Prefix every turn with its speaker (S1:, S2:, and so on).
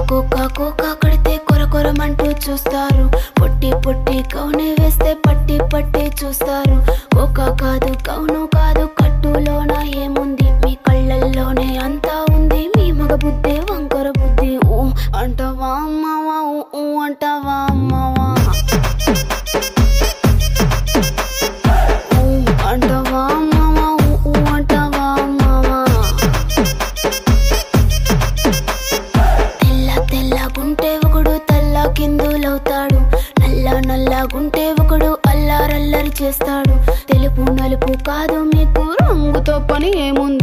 S1: Cocoa cocoa కడితే కొర కొరమంటూ చూస్తారు. పొట్టి పొట్టి కౌనే వేస్తే పట్టి పట్టి చూస్తారు. కోకా కాదు కౌను కాదు కట్టులోన ఏముంది, మీ కళ్ళల్లోనే అంతా ఉంది. మీ మగ బుద్ధి వంకర బుద్ధి. ఊ అంటావా అమ్మవా, ఊ అంటావా అమ్మవా, ఊ అంటావా అమ్మవా, ఊ అంటావా అమ్మవా. తెల్ల తెల్లగుంటే ఒకడు తల్ల కిందులవుతాడు, నల్ల నల్లగుంటే ఒకడు అల్లారల్లరి చేస్తాడు. తెలుపు నలుపు కాదు మీకు రంగుతో పని ఏముంది.